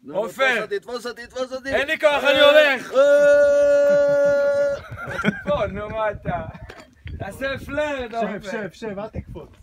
Ongeveer. Dit was het. En ik kan gaan nu al weg. Oh, no mata. Dat is een flare dan. Chef, wat ik vond.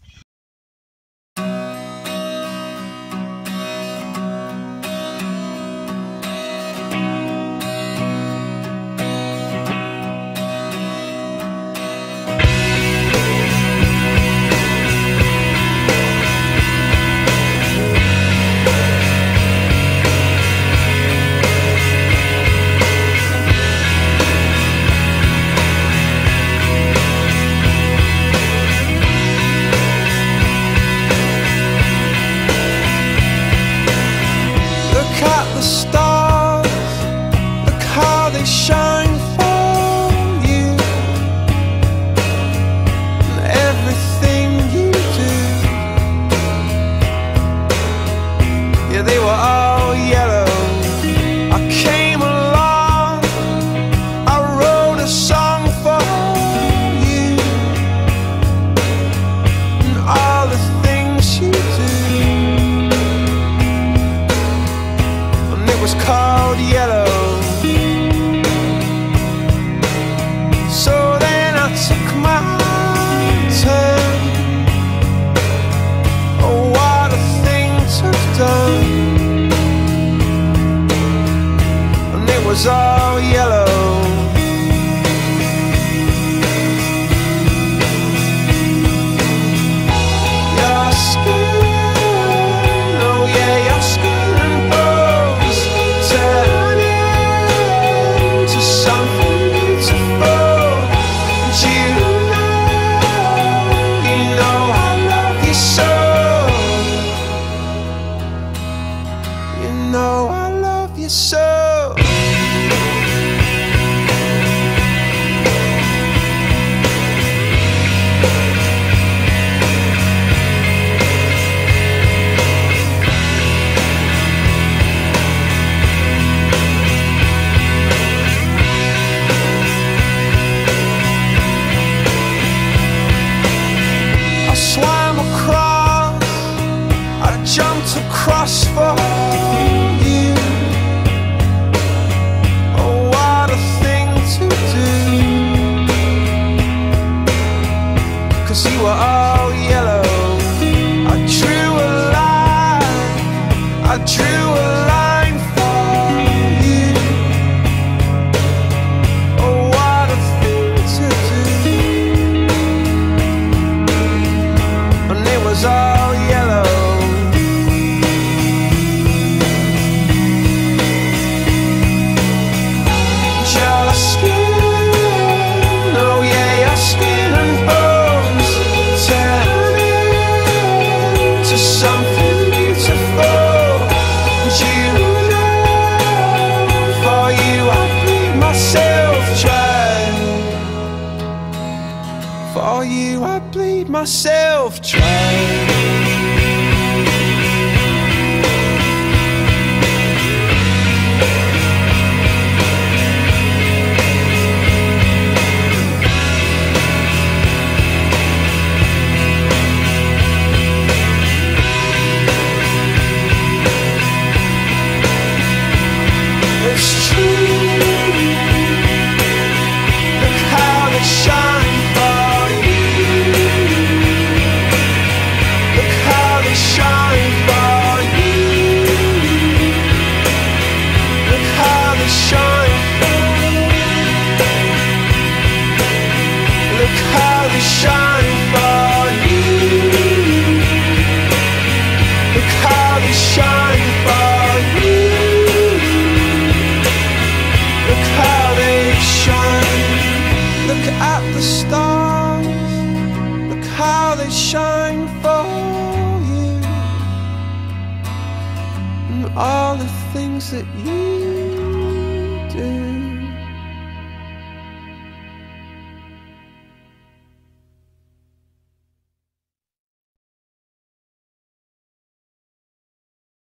The stars, look how they shine for you, and everything you do, yeah, they were all yellow. I came along, I wrote a song for you, and all the things you do. Was called yellow. So then I took my turn. Oh, what a thing to have done. And it was all yellow. Your skin, oh yeah, your skin. So I swam across, I jumped across for you. You were all yellow. I drew a line for you. Oh, what a thing to do. And it was all yellow. Your skin, oh yeah, your skin and bones to something beautiful. You know, for you I bleed myself dry. For you I bleed myself dry. Shine for you, and all the things that you